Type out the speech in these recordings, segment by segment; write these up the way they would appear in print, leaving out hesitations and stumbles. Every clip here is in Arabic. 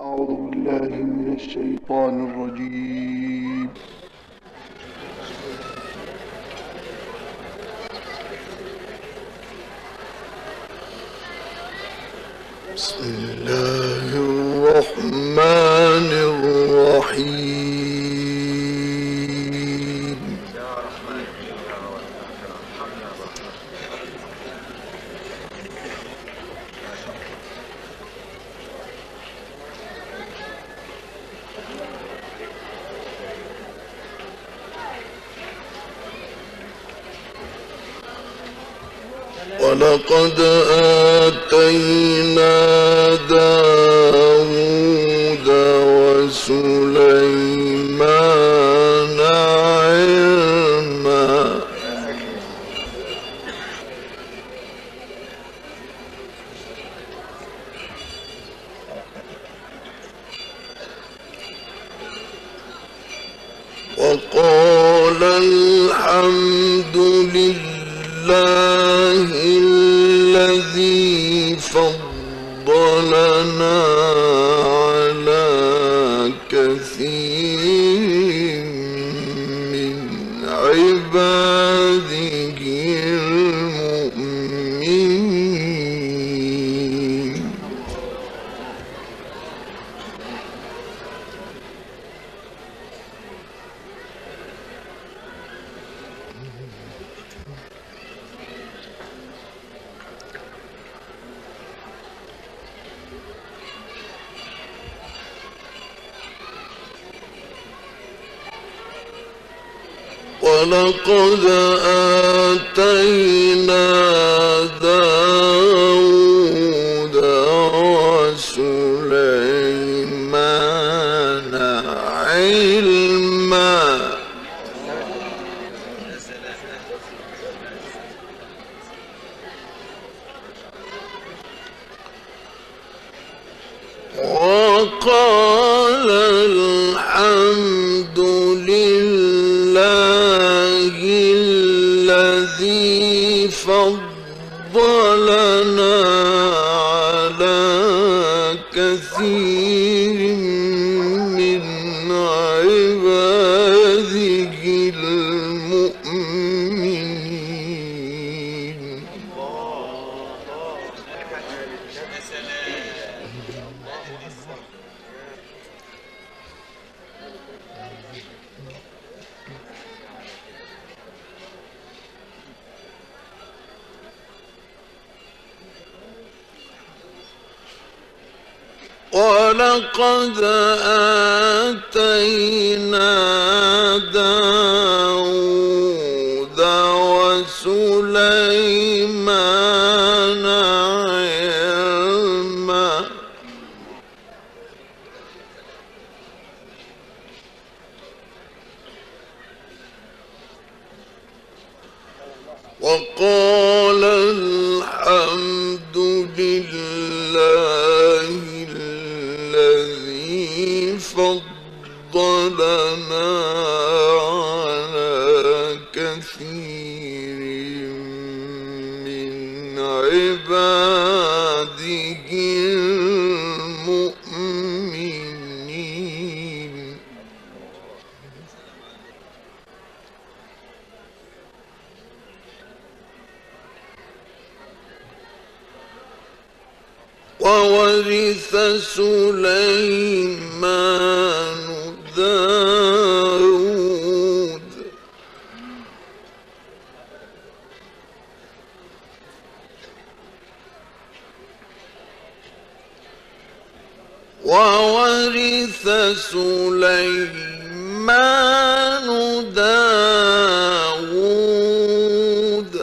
أعوذ بالله من الشيطان الرجيم. بسم الله الرحمن الرحيم. ولقد آتينا داود وسليمان علما وقال الحمد لله الذي فضلنا على كثير من عباده المؤمنين. ولقد آتينا داود وسليمان علما وقال الحمد لله الذي فضلنا على كثير من عباده المؤمنين. ولقد آتينا داود وسليمان علما وقال الحمد لله الذي فضلنا على كثير من عباده المؤمنين. وورث سليمان داود وورث سليمان داود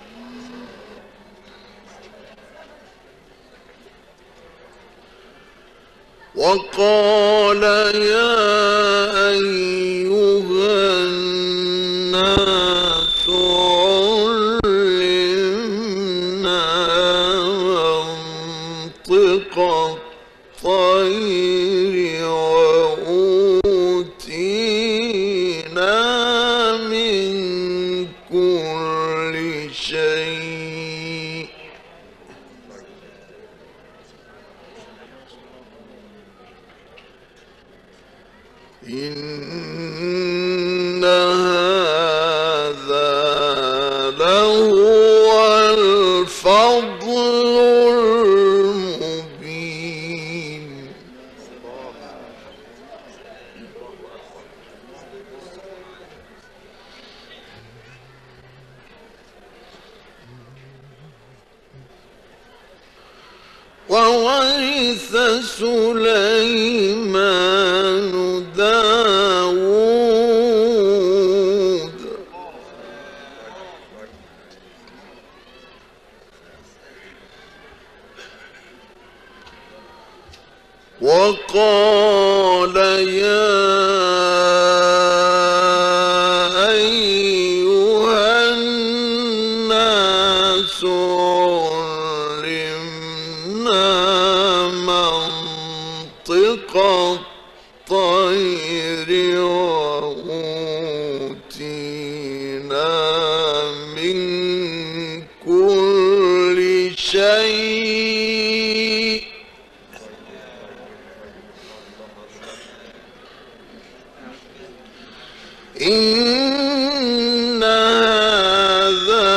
وقال يا أيها الناس علمنا منطق الطير وأوتينا من كل شيء إن هذا لهو الفضل المبين. وورث سليمان داود وقال يا أيها الناس منطق الطير وأوتينا من كل شيء إن هذا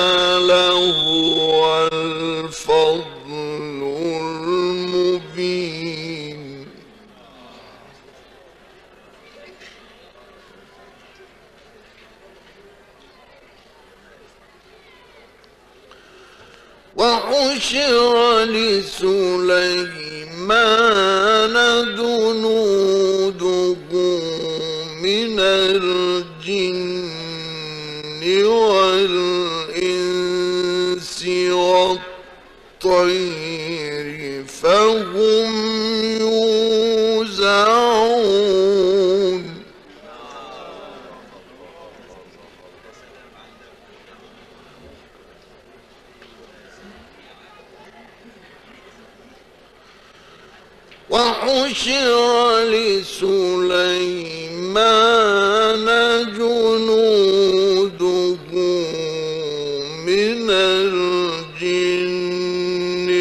لهو الفضل المبين. وحشر لسليمان جنوده من الجن والإنس والطير فهم يوزعون. وحشر لسليمان جنوده من الجن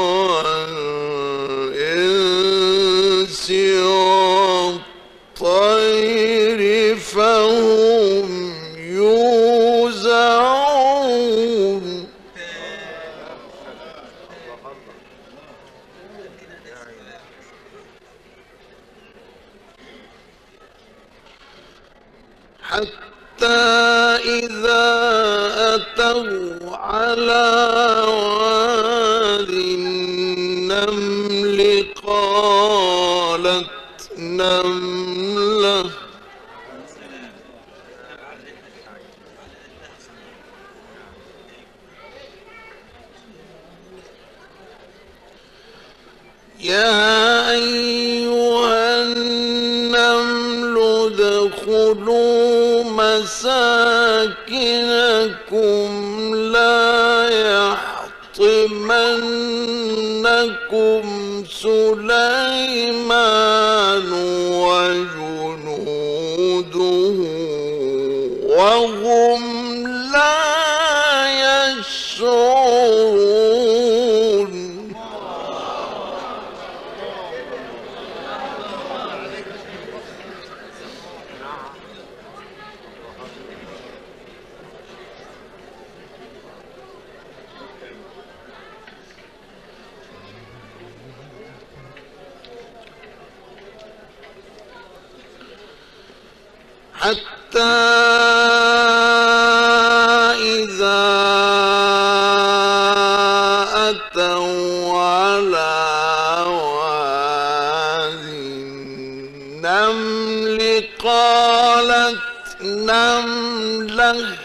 والإنس والطير فهم يوزعون. حتى إذا أتوا على واد النمل قالت نملة يا أيها النمل ادخلوا مساكنكم لا يحطمنكم سليمان وجنوده وهم لا يشعرون. حتى إذا أتوا على واد النمل قالت نملة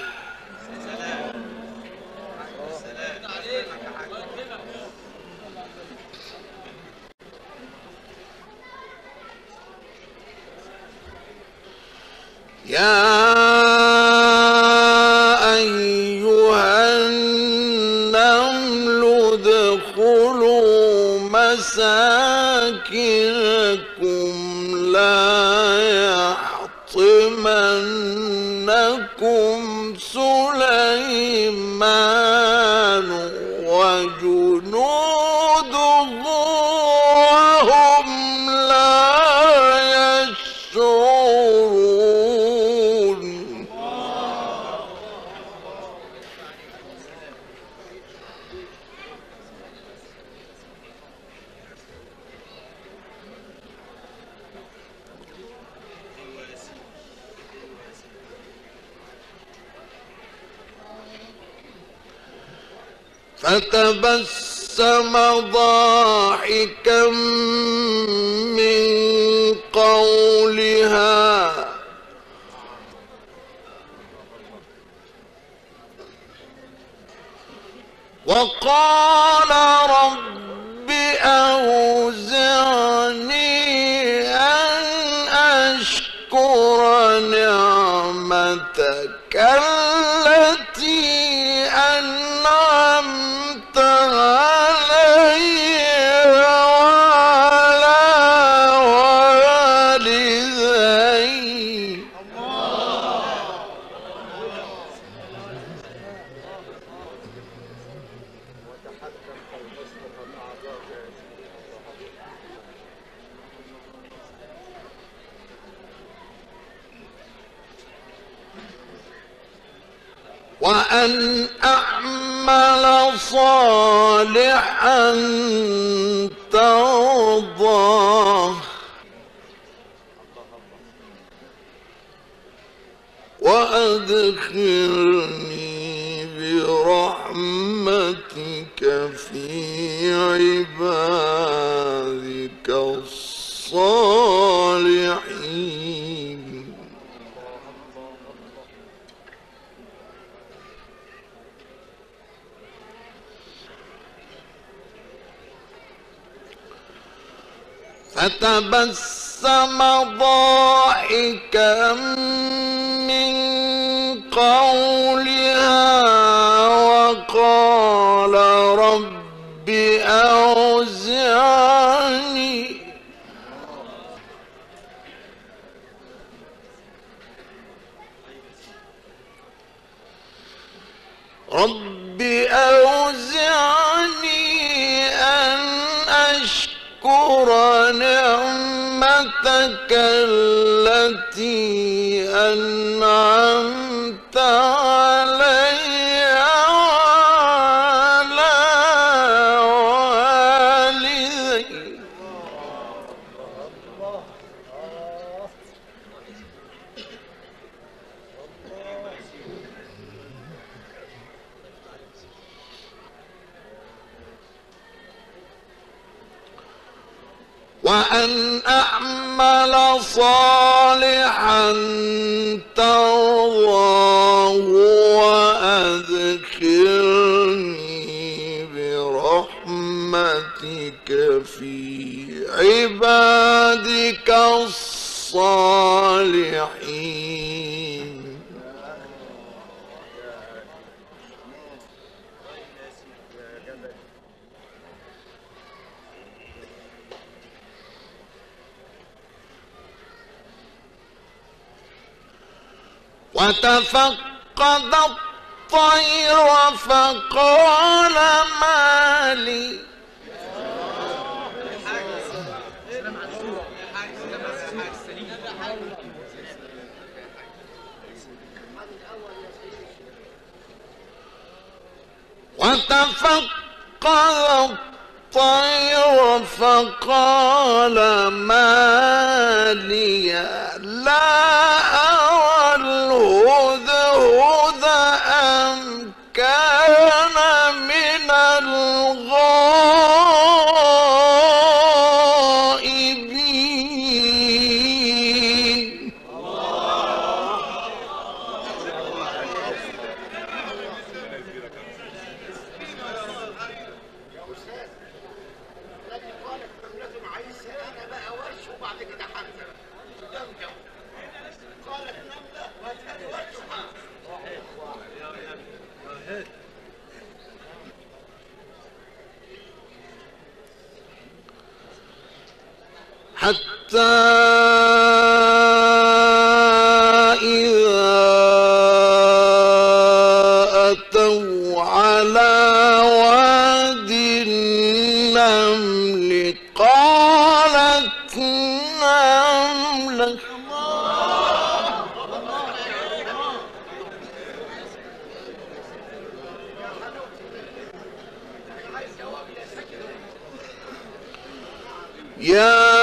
يا أيها النمل ادخلوا مساكنكم لا يحطمنكم سليمان وجنوده وهم لا يشعرون. فتبسم ضاحكا من قولها وقال رب أوزعني أن أشكر نعمتك التي أنعمت علي وعلى والدي. وأن أعمل صالحا ترضاه وأدخلني برحمتك في عبادك الصالحين. فتبسم ضاحكا من قولها وقال رب أوزعني أن أشكر نعمتك التي أنعمت علي وعلى والدي. وأن أعمل صالحا ترضاه وأدخلني برحمتك في عبادك الصالحين. وتفقد الطير فقال ما لي لا أرى الهدهد أم كان من الغائبين. حتى إذا أتوا على واد النمل قالت نملة يا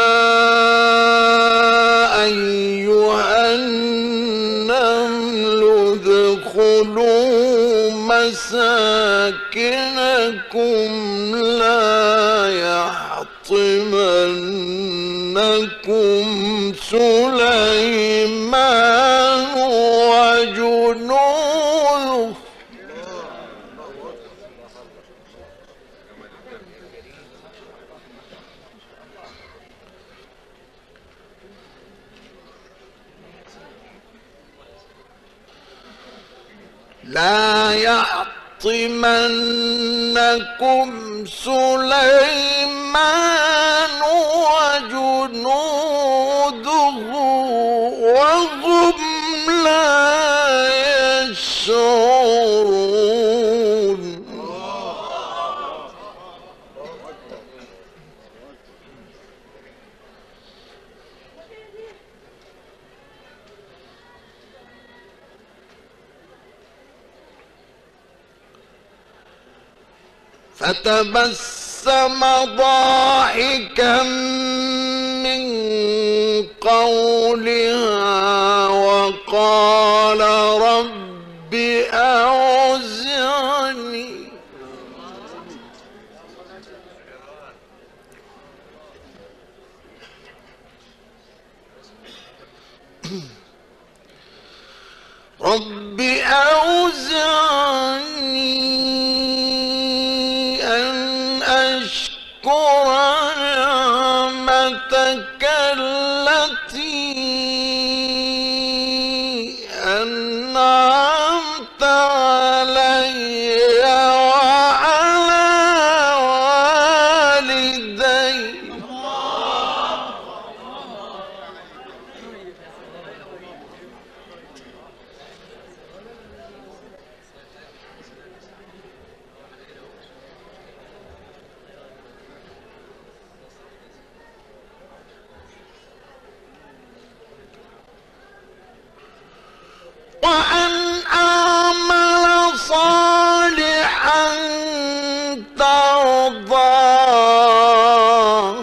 أيها النمل ادخلوا مساكنكم مساكنكم لا يحطمنكم سليمان وجنوده لا يحطمنكم سليمان وجنوده وهم لا يشعرون. فتبسم ضاحكا من قولها وقال رب أوزعني نعمتك التي أنعمت علي وعلى والدي وأن أعمل صالحا ترضاه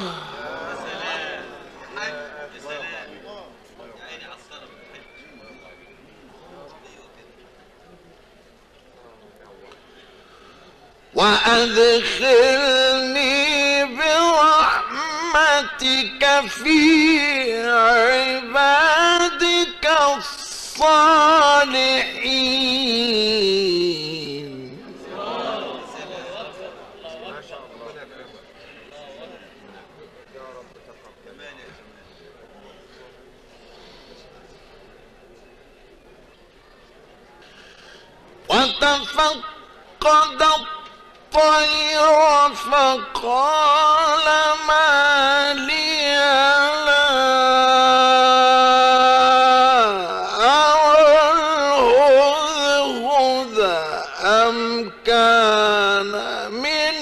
وأدخلني برحمتك في عبادك الصالحين. وتفقد الطير فقال ما لي لا أرى الهدهد أم كان من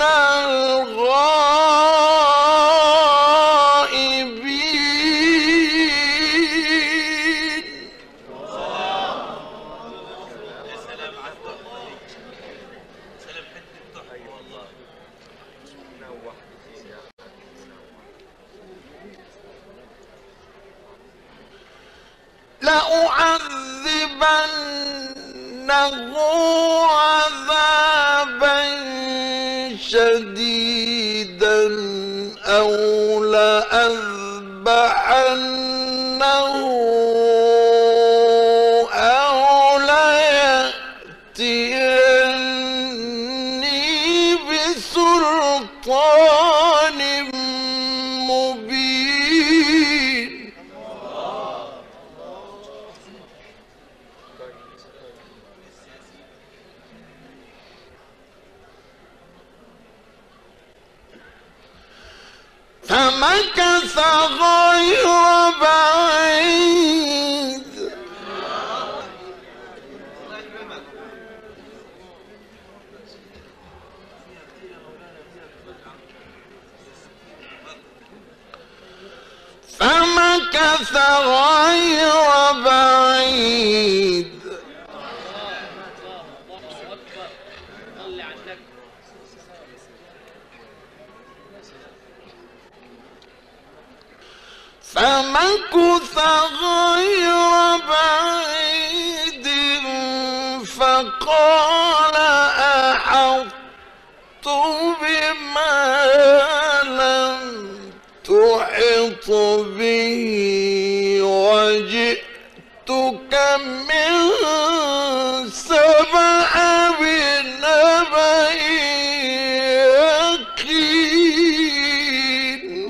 الغائبين. لأعذبنه عذابا شديدا أو لأذبحنه أو ليأتيني بسلطان مبين. فمكث غير بعيد فمكث غير بعيد فقال أحط بما لم تحط به وجئتك من سبأ بنبأ يقين.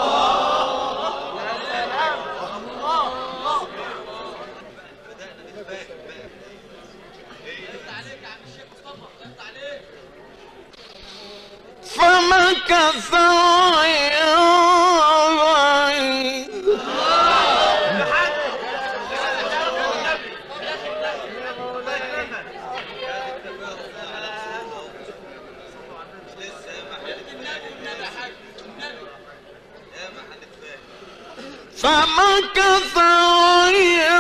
فمكث غير بعيد فمكث غير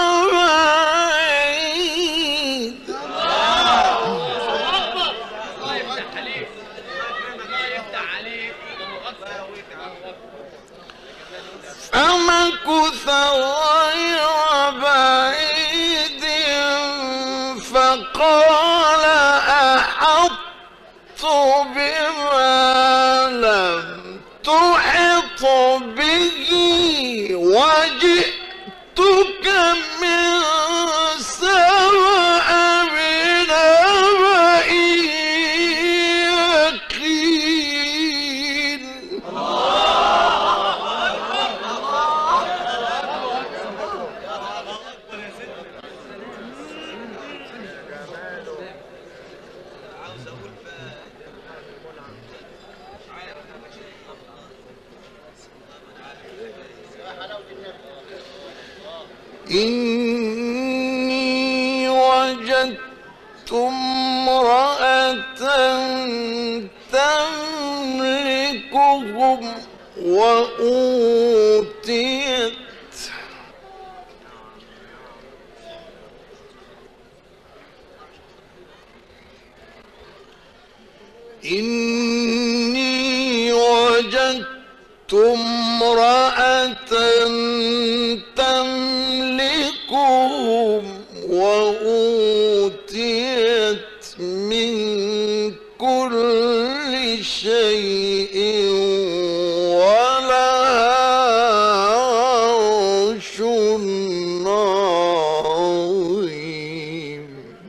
بعيد فمكث غير بعيد فقال أحطت بما لم تحط به وجئتك من سبأ بنبأ يقين. إني وجدت امرأة تملكهم وأوتيت إني وجدت امرأة تملكهم وأوتيت من كل شيء ولها عرش عظيم.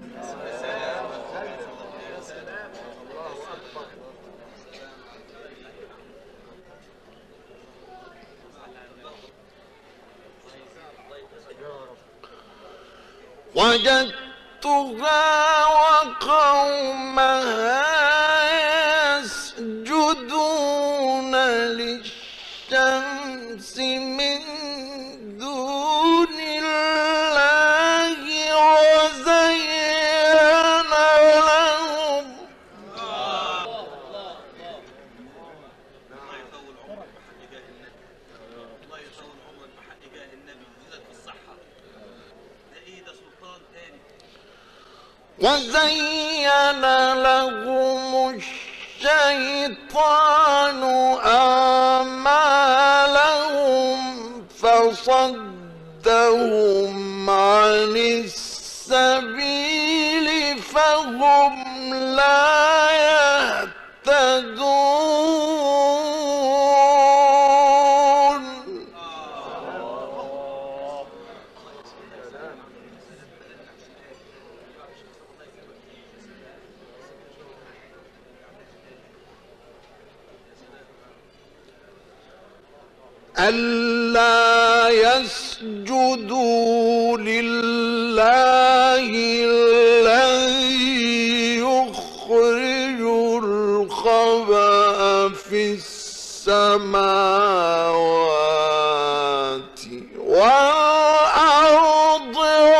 وجدتها وقومها يسجدون للشمس من دون الله وزين لهم وزين لهم الشيطان أعمالهم فصدهم عن السبيل فهم لا يهتدون. ألا يسجدوا لله الذي يخرج الخبأ في السماوات والأرض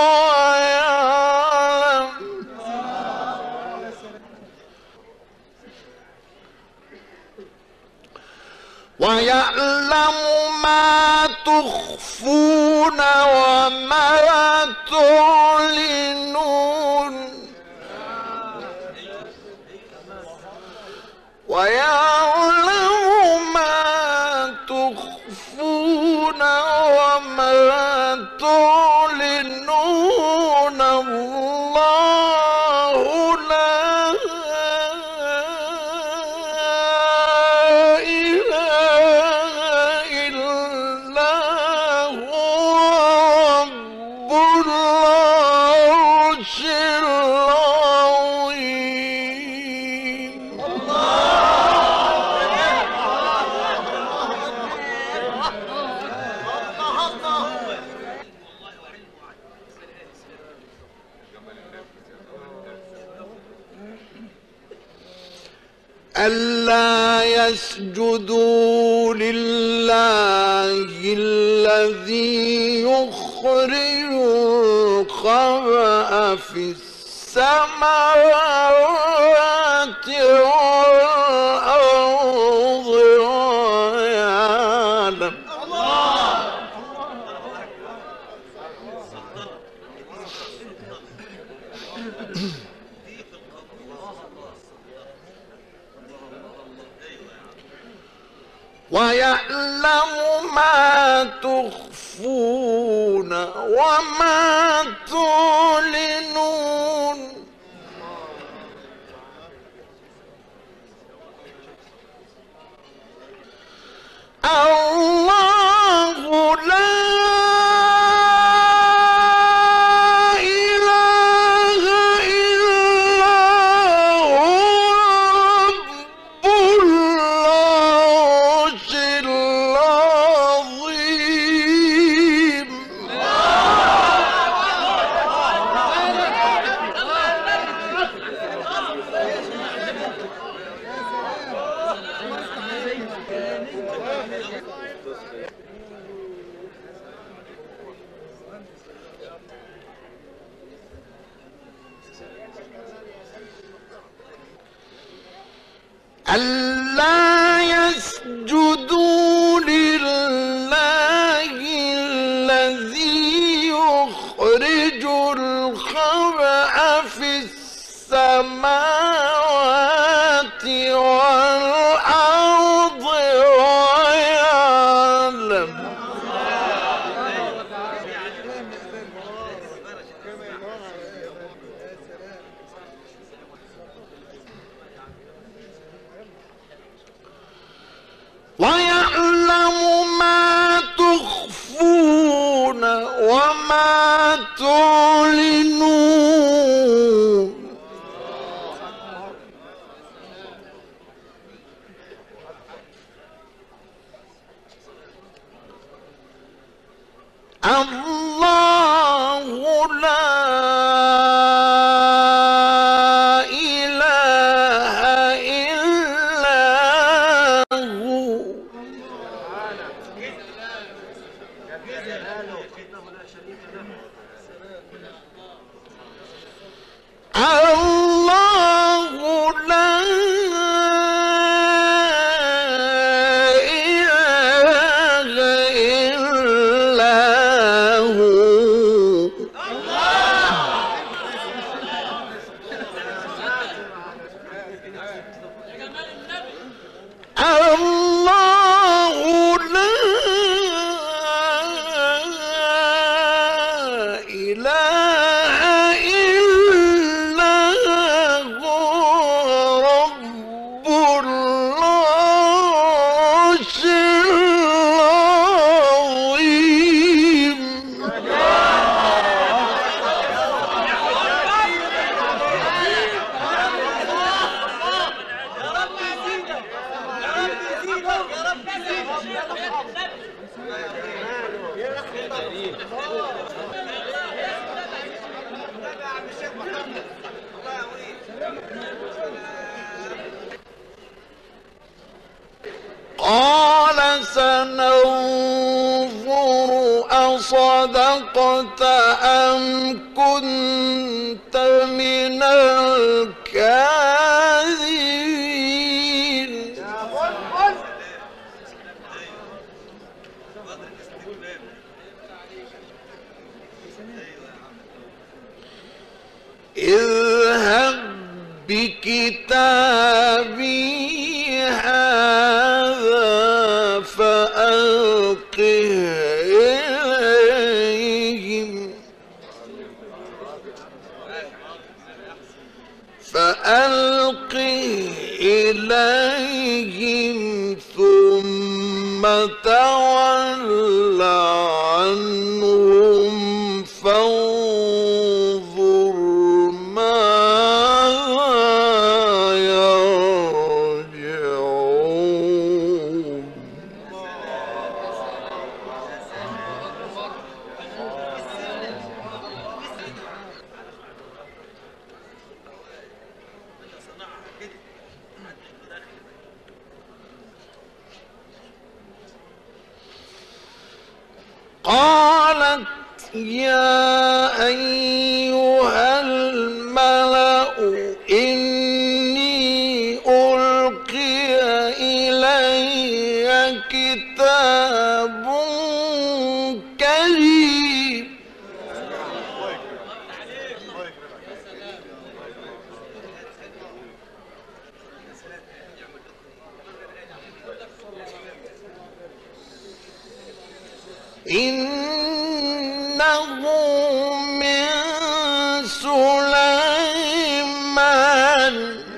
ويعلم ما تخفون وما تعلنون ويعلم ما تخفون وما تعلنون الله لا ألا يسجدوا لله الذي يخرج الخبأ في السماوات والأرض ويعلم ما تخفون وما تعلنون. الله لا إله إلا هو رب العرش العظيم. ألا يسجدوا لله الذي يخرج الخبأ في السماوات والأرض ويعلم ما تخفون وما تعلنون. الله لا إله إلا هو الله لا إله إلا هو. الله لا إله إلا هو رب العرش العظيم. قال سننظر أصدقت أم كنت من الكاذبين. اذهب بكتابي هذا فألقه إليهم ثم تول عنهم فانظر ماذا يرجعون. قالت يا أيها الملأ إني ألقي إلي كتاب كريم إنه من سليمان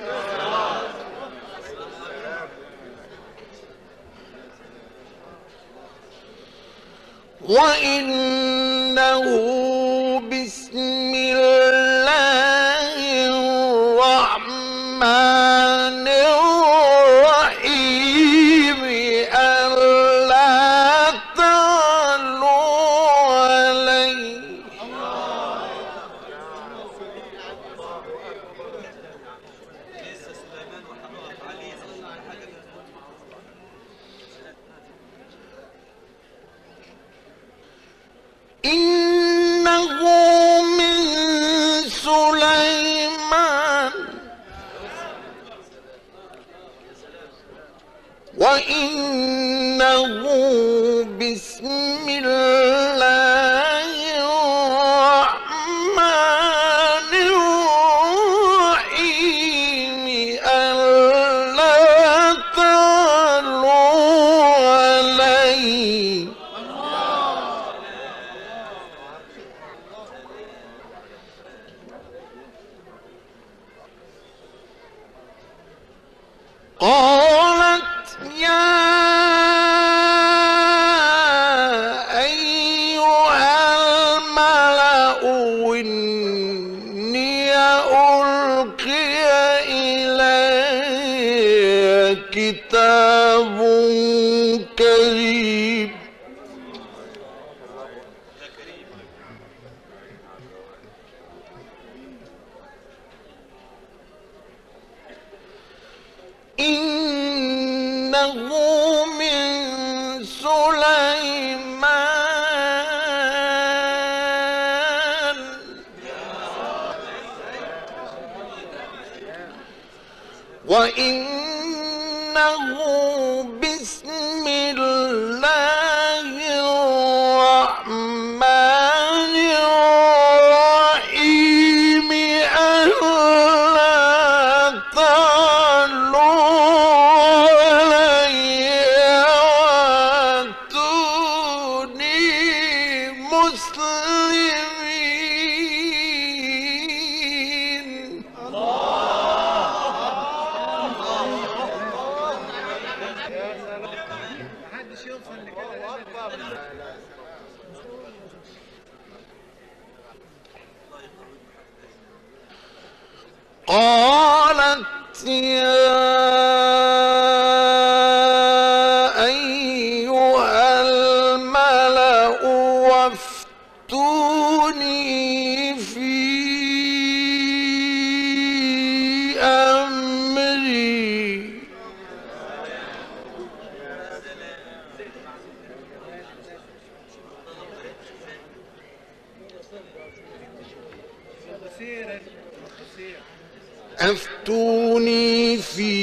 وإنه بسم الله الرحمن الرحيم ألا تعلوا علي إنه من سليمان وإنه بسم الله الرحمن الرحيم ألا تعلوا علي قالت يا أيها الملأ إني ألقي إلي كتاب كريم إنه من سليمان وإنه بسم الله الرحمن الرحيم ألا تعلوا علي وأتوني مسلمين قالت يا أيها الملأ وافتوني في أمري أفتوني في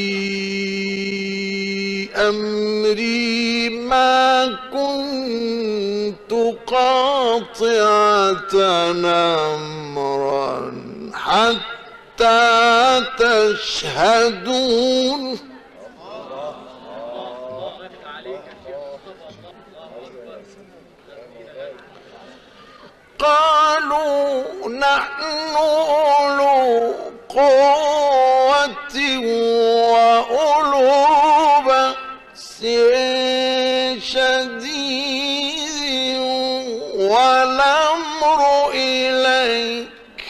أمري ما كنت قاطعة أمرا حتى تشهدون قالوا نحن أولو قوة وأولو بأس شديد والأمر إليك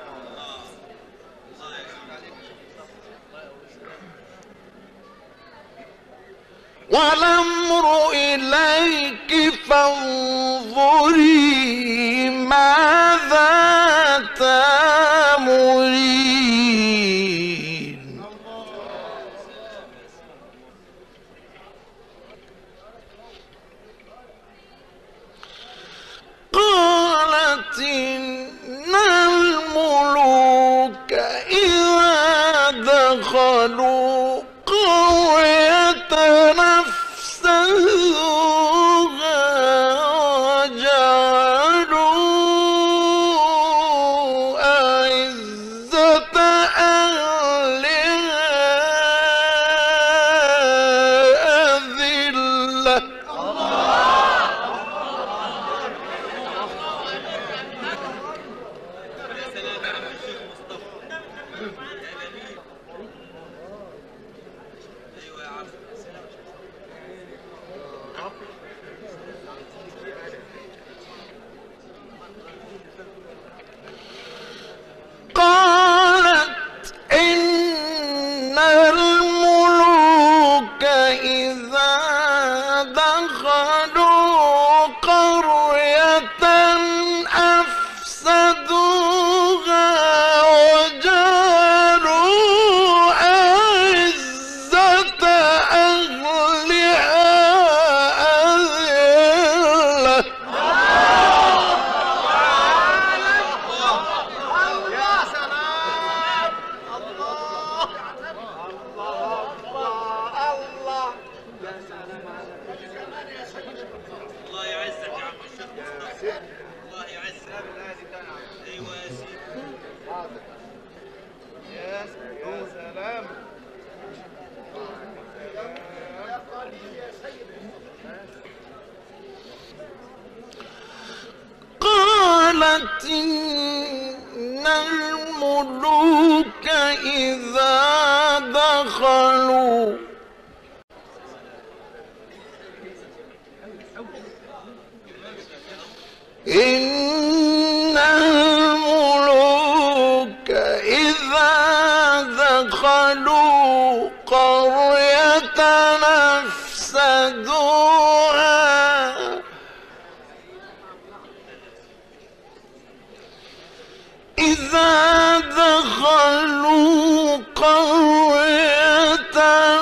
فانظري ماذا تأمرين إن الملوك إذا دخلوا قرية أفسدوها وجعلوا أعزة أهلها أذلة. قالت إن الملوك إذا دخلوا قرية أفسدوها وجعلوا أعزة أهلها أذلة. الله يعزك يا عم الشيخ مصطفى. الله يعزك. ايوه يا سيدي. يا سلام. قالت إن الملوك إذا دخلوا إن الملوك إذا دخلوا قرية أفسدوها إذا دخلوا قرية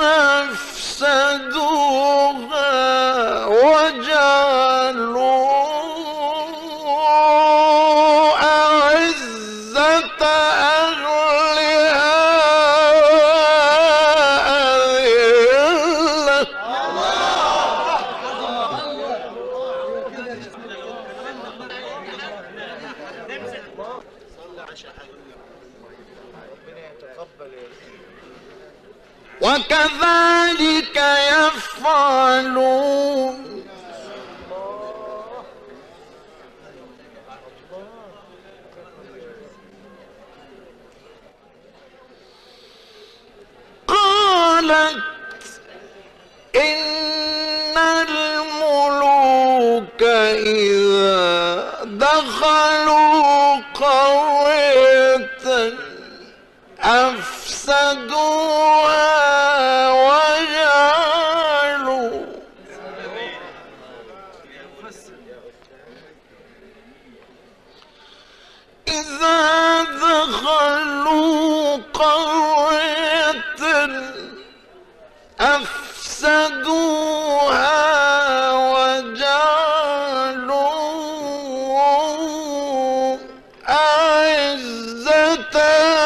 أفسدوها وجعلوا أعزة أهلها أذلة. وكذلك يفعلون. قالت إن الملوك إذا دخلوا قرية أفسدوها وجعلوا إذا دخلوا قرية أفسدوها وجعلوا أعزة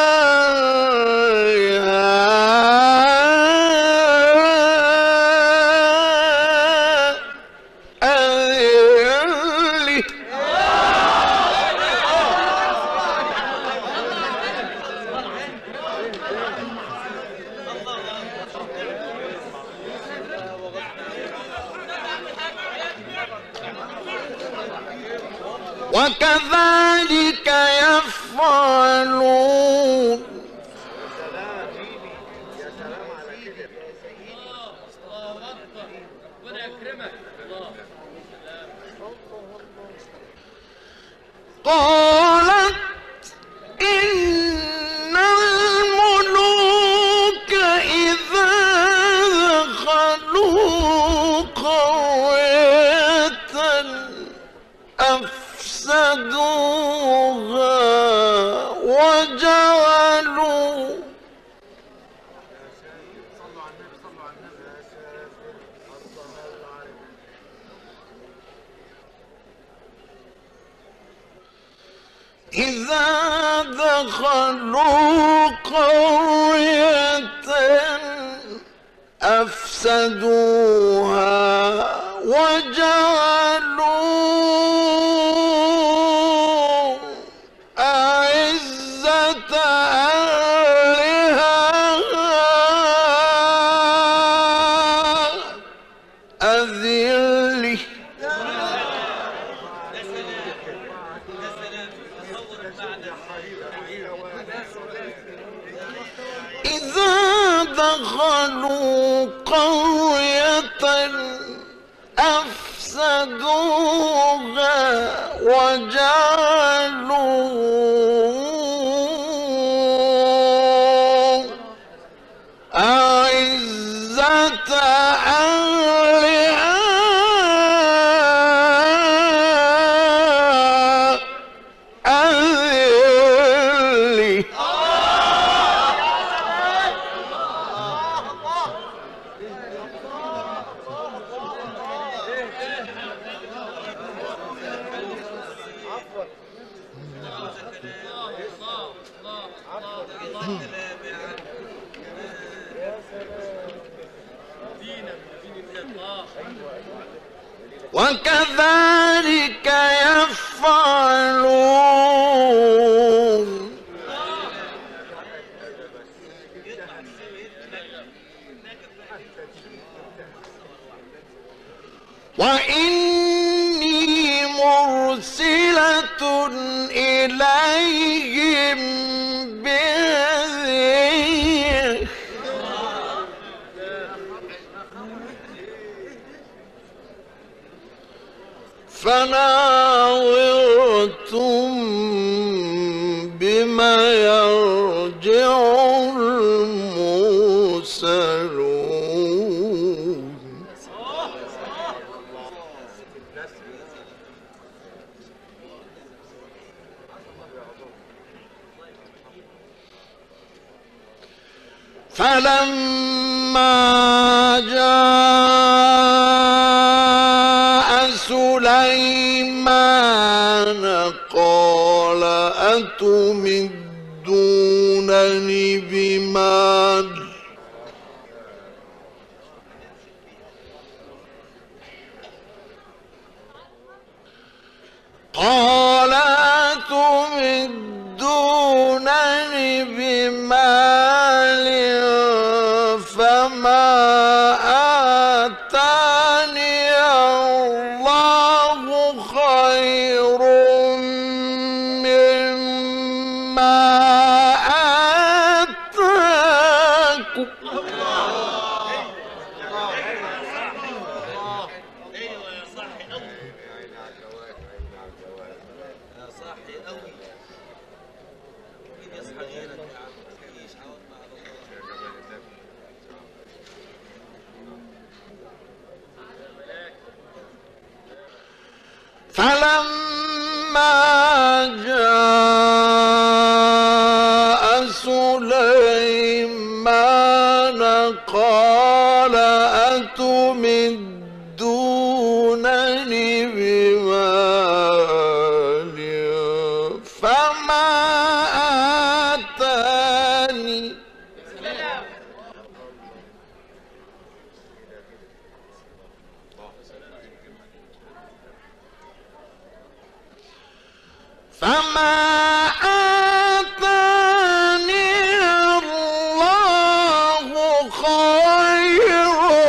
أذلة. وكذلك يفعلون. قالت إن الملوك إذا دخلوا قرية أفسدوها وجعلوا إذا دخلوا قرية أفسدوها وجعلوا أعزة أهلها أذلة. إذا دخلوا قرية أفسدوها وجعلوا أعزة أهلها أذلة. وكذلك يفعلون. وإني مرسلة إليهم بهدية فناظرة بما يرجع المرسلون. فلما جاء سليمان قال أتمدونني بمال قال أتمدونني بمال فما آتاني الله خير مما آتاكم. ايوه يا صاحي قوي يا صاحي قوي. مين يصحى غيرك يا عم؟ مفيش عوض مع الله. فلما جاء سليمان قال أتمدونني بمال فما آتاني فما آتاني الله خير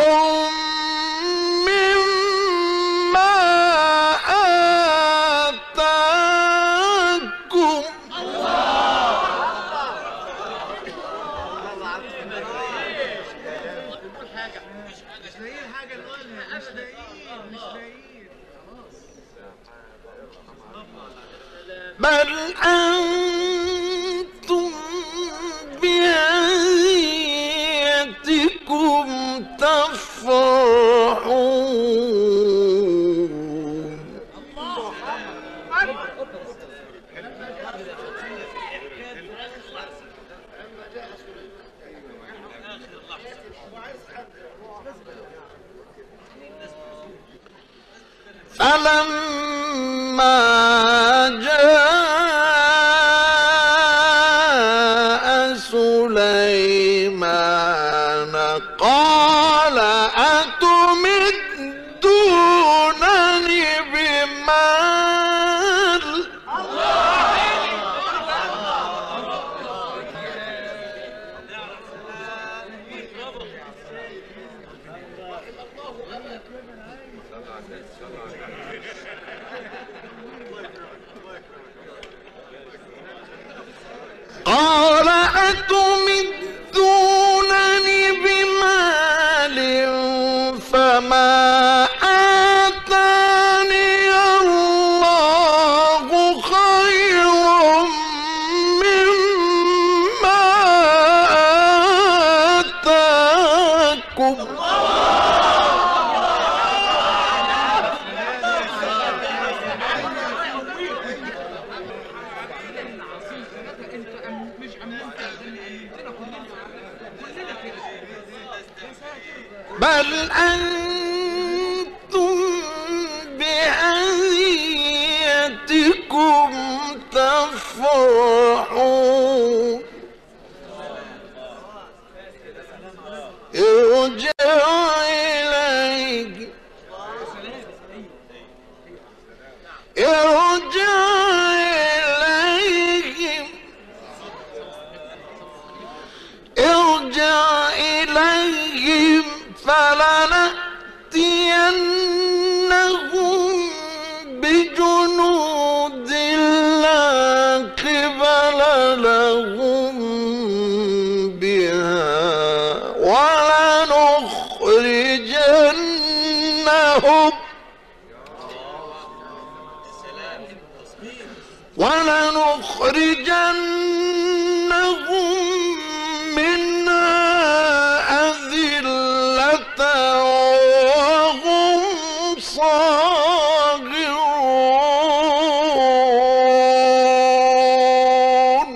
مما آتاكم. بل أنتم بهديتكم تفرحون. فلما جاء بل أنتم بهديتكم تفرحون ارجع إليهم فلنأتينهم بجنود لا قبل لهم بها ولنخرجنهم منها أذلة وهم صاغرون.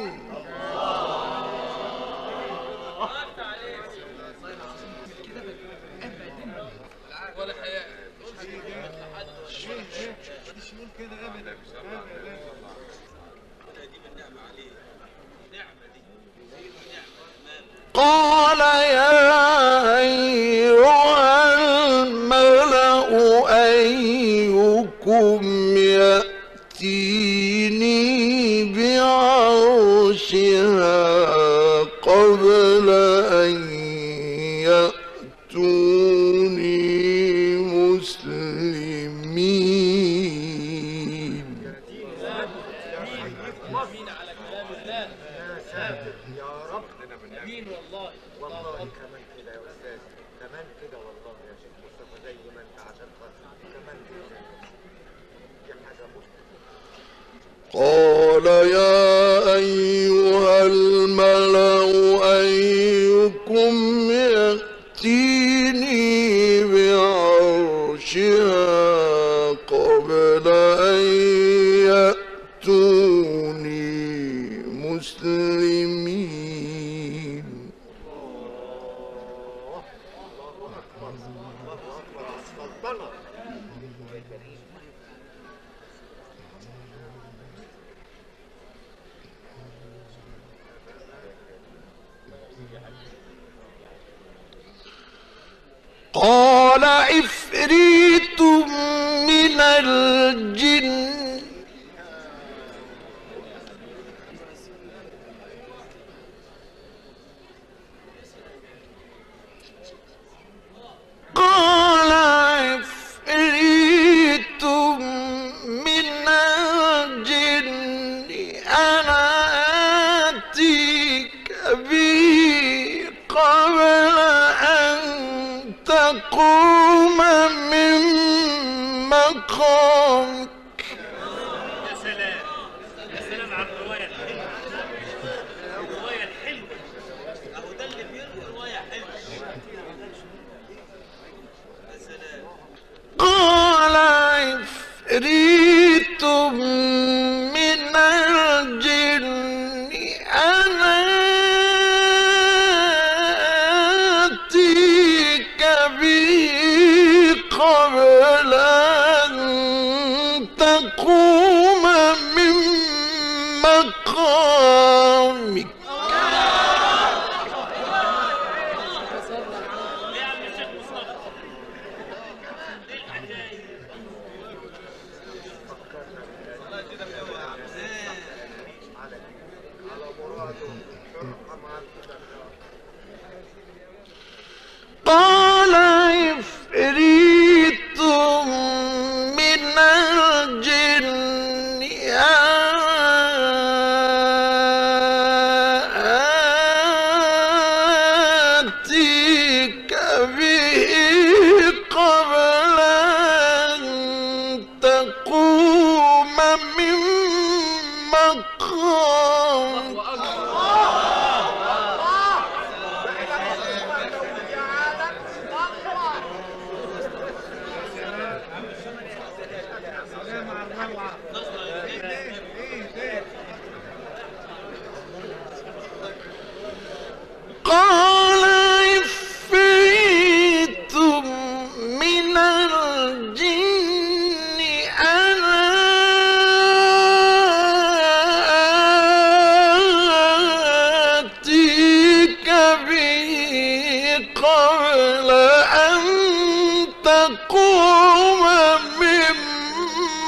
قال يا أيها الملأ أيكم يأتيني بعرشها قبل أن يأتوني مسلمين. قال يا أيها الملأ أيكم يأتيني بعرشها قبل أن يأتوني مسلمين. قال عفريت من الجن قال عفريت من الجن أنا آتيك به قبل أن تقوم من مقامك. يا سلام يا سلام على الرواية الحلوة، الرواية الحلوة اهو ده اللي بيروي رواية حلوة. يا سلام. قال عفريت من الجن أنا آتيك به قبل أن تقوم من مقامك. يا عم الشيخ مصطفى ايه الحكاية؟ قال عفريت من الجن آتيك به قبل أن تقوم من مقامك. قال عفريت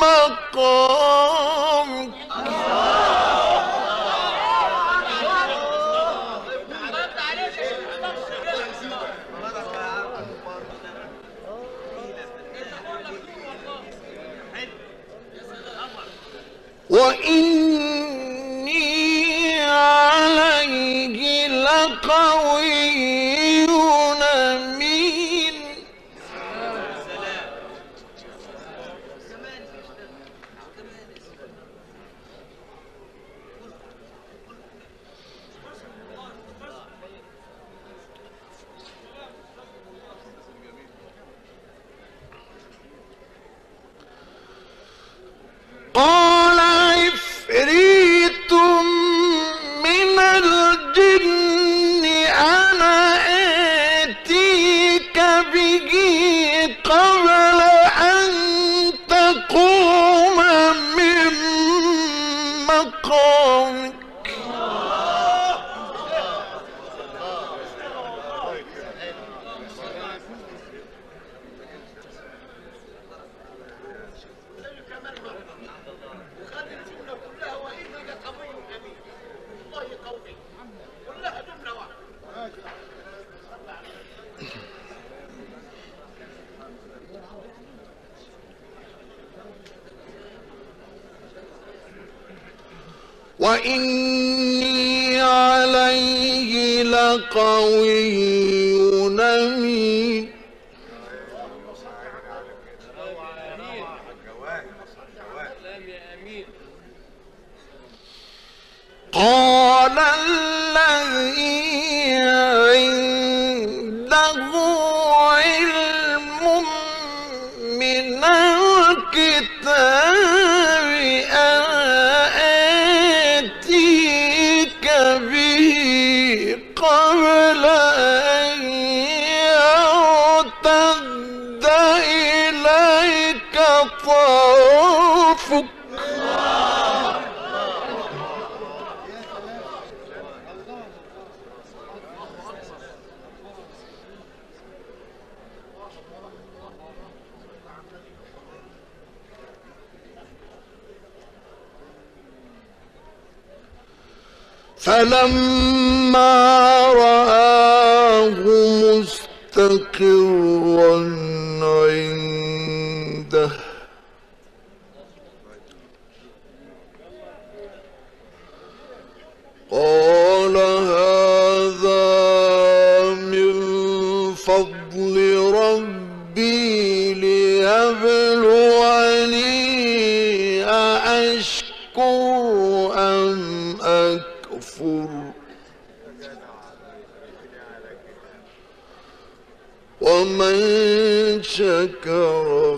مقامك وإني عليه لقوي أمين. قال عفريت من الجن أنا آتيك به قبل أن تقوم من مقامك. وإني عليه لقوي أمين. قال الذي عنده علم من الكتاب آتيك به قبل أن يرتد إليك طرفك. فلما رآه مستقرا عنده قال هذا من فضل ربي ليبلوني أأشكر أم أكفر ومن شكر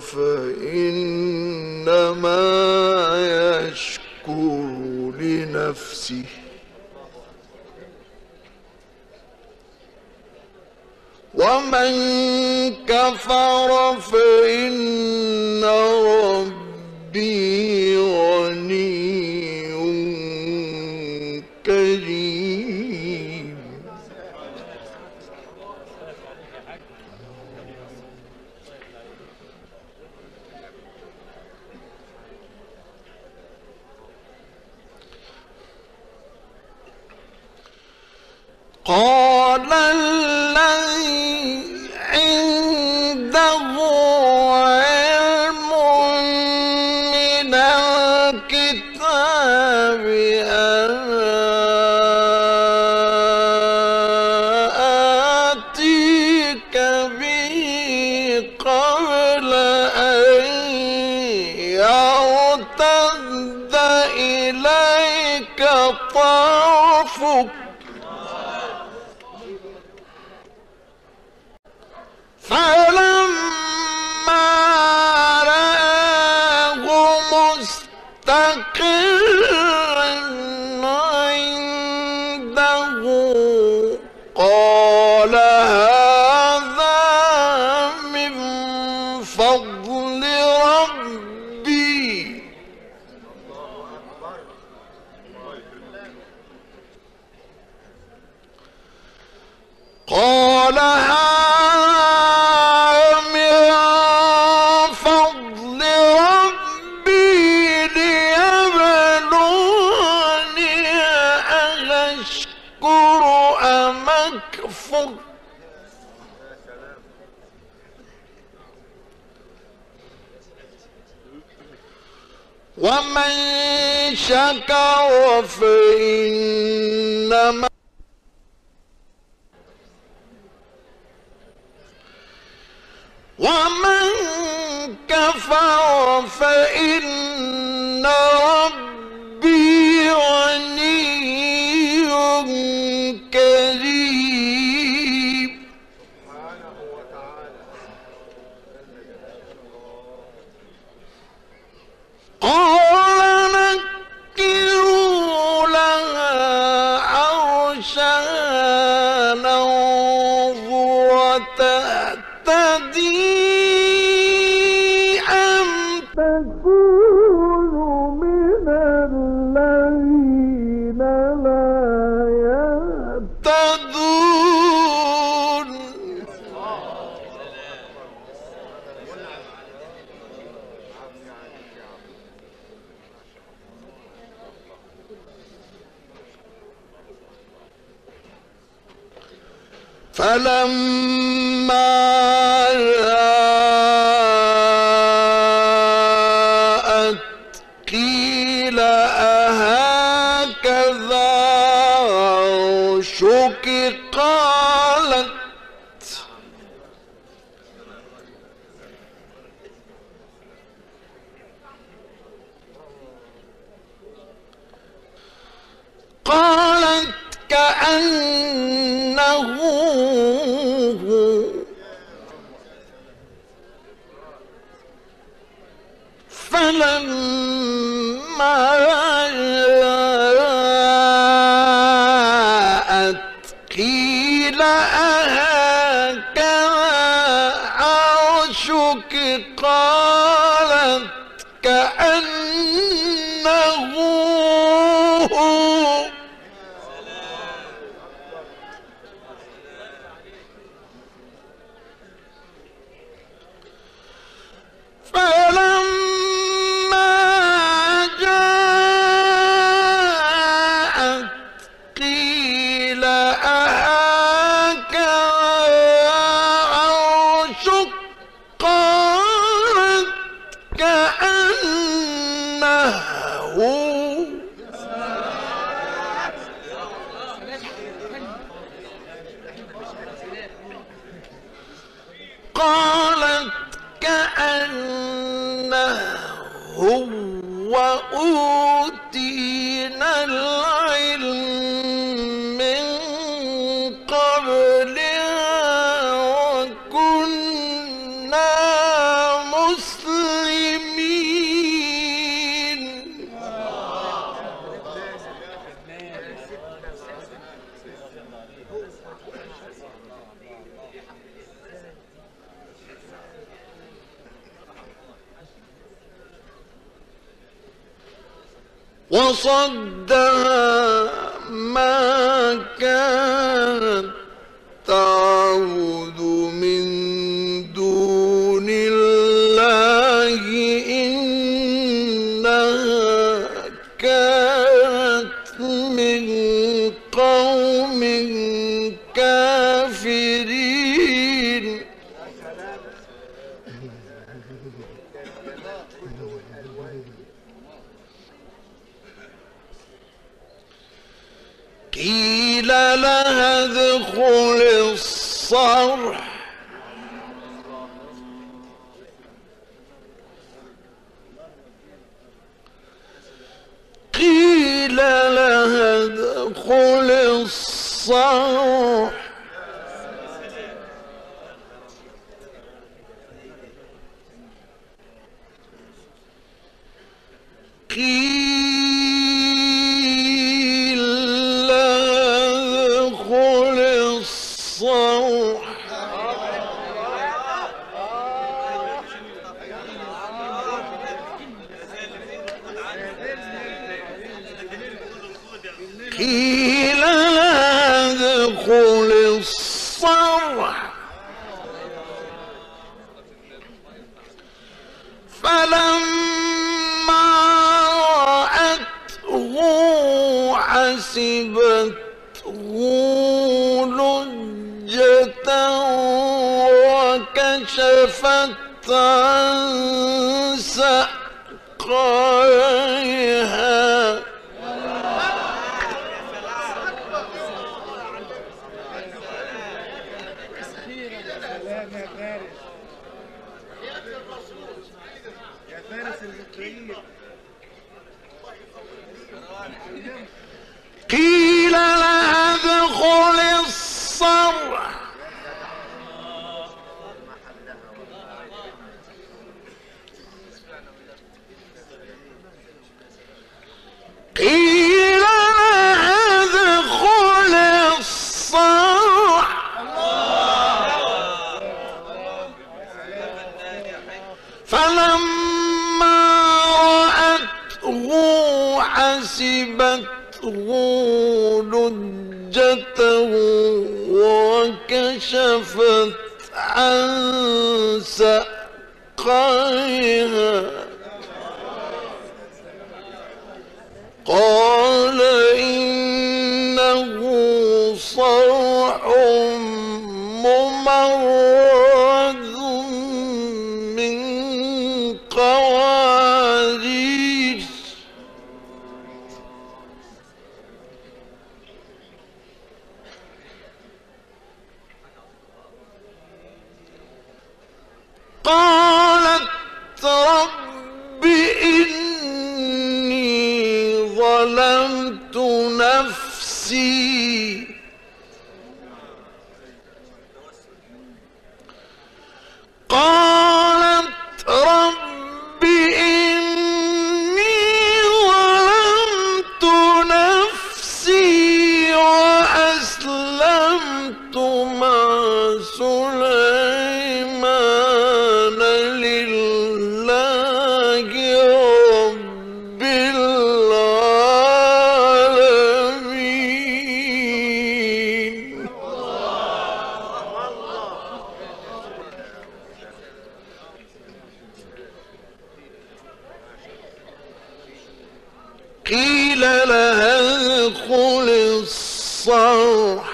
فإنما يشكر لنفسه ومن كفر فإن ربي غني كريم. قال الذي عنده علم من الكتاب آتيك به قبل أن يرتد إليك طرفك. فلما رآه مستقرا عنده قال هذا من فضل ربي قال هذا من فضل ربي ومن شكر فإنما ومن كفر فإن ربي غني كريم. قال نكروا لها عرشها ننظر تهتدي أم تكون من الذين لا يهتدون. فلما جاءت قيل أهكذا عرشك قالت كأنه فلما جاءت قيل أهكذا عرشك قالت كأنه وأوتينا العلم من قبلها وكنا مسلمين. وصدها ما كانت تعبد من دون الله إنها كانت من قوم كافرين. قيل لها ادخل الصرح قيل لها ادخل الصرح قيل لها ادخل الصرح فلما رأته حسبته لجة وكشفت عن ساق ساقيها سلام يا فارس، يا فارس المصريين. قيل لها ادخل الصرح قيل لها ادخل الصرح فلما رأته حسبته لجته وكشفت عن ساقيها قال إنه صرح ممرد من قوارير قالت رب إني ظلمت نفسي قالت رب إني ظلمت نفسي وأسلمت مع سليمان لله رب العالمين قيل لها ادخل الصرح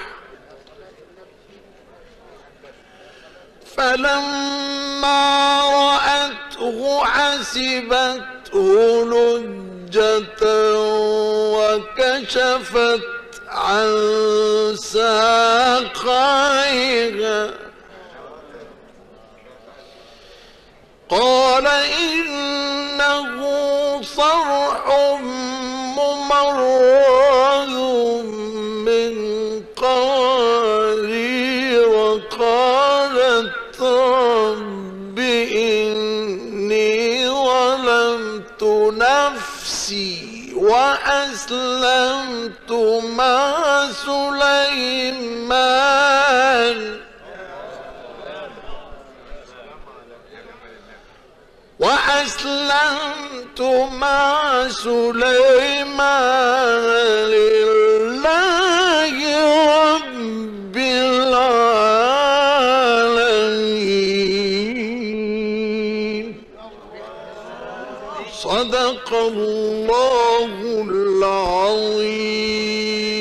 فلما رأته حسبته لجة وكشفت عن ساقيها قال إنه صرح ممرد من قوارير قالت رب إني ظلمت نفسي وأسلمت مع سليمان لله رب العالمين صدق الله العظيم.